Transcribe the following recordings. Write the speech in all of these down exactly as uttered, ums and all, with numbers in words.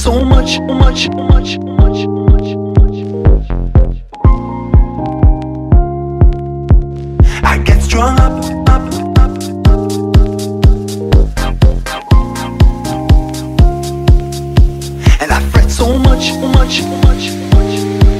so much, much, much, much, much, much. I get strung up, up, up, up. And I fret so much, much, much, much.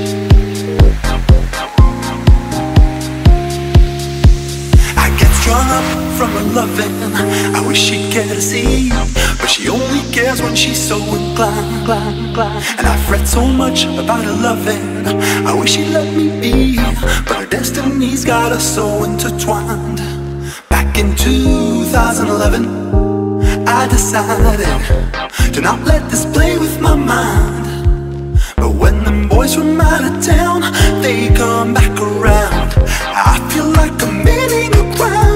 I get strung up from her loving. I wish she'd care to see, but she only cares when she's so inclined. And I fret so much about her loving. I wish she'd let me be, but her destiny's got us so intertwined. Back in two thousand eleven, I decided to not let this play with my mind. But when them boys from out of town, they come back around, I feel like committing a crime.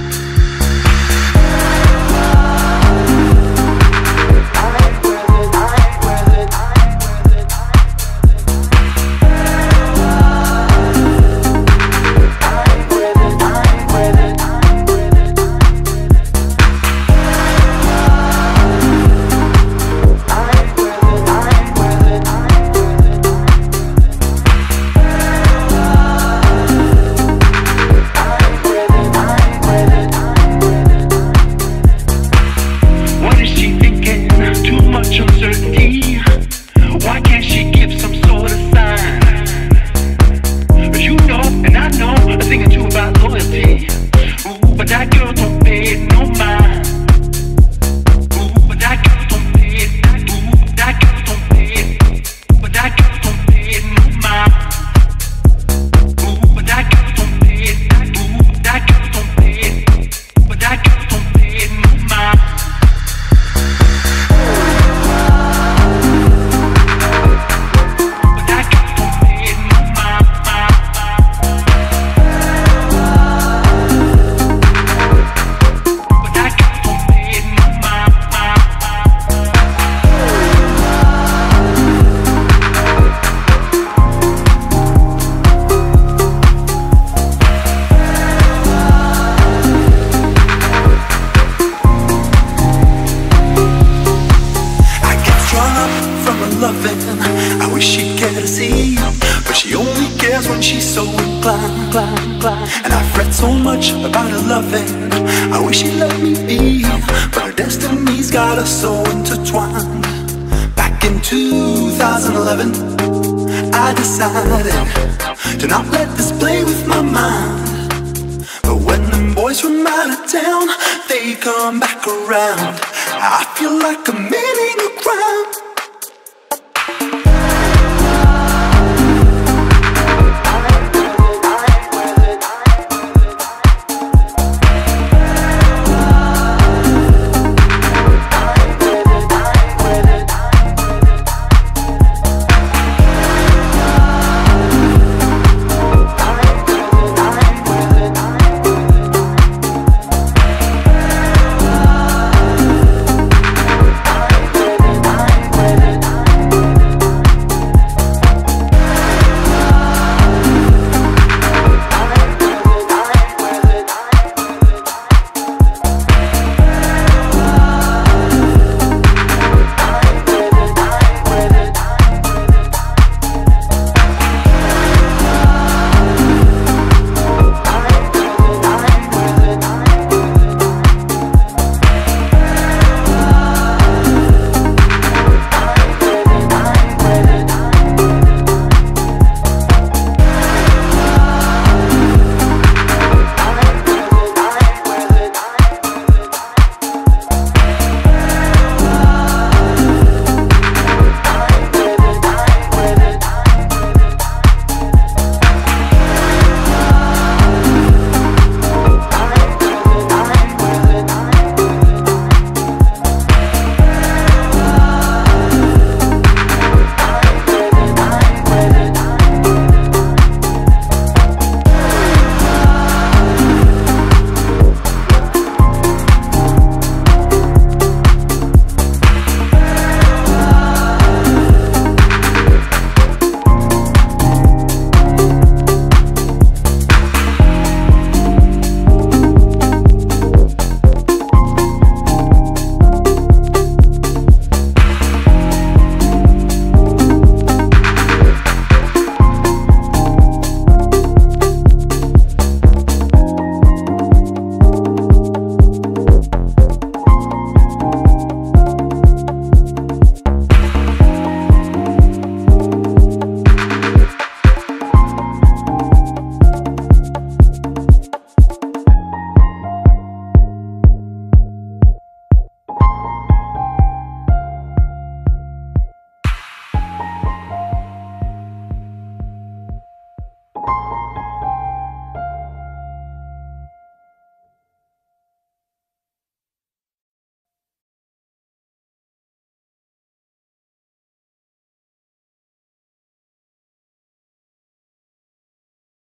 I wish she'd care to see, but she only cares when she's so inclined. And I fret so much about her loving. I wish she'd let me be, but her destiny's got us so intertwined. Back in two thousand eleven, I decided to not let this play with my mind. But when them boys from out of town, they come back around, I feel like committing a crime.